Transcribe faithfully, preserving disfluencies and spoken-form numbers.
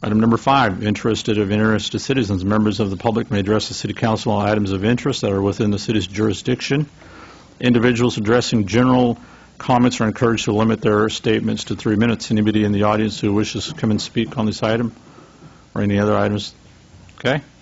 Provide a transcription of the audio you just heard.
Item number five, interested of interested citizens. Members of the public may address the City Council on items of interest that are within the city's jurisdiction. Individuals addressing general comments are encouraged to limit their statements to three minutes. Anybody in the audience who wishes to come and speak on this item or any other items? Okay.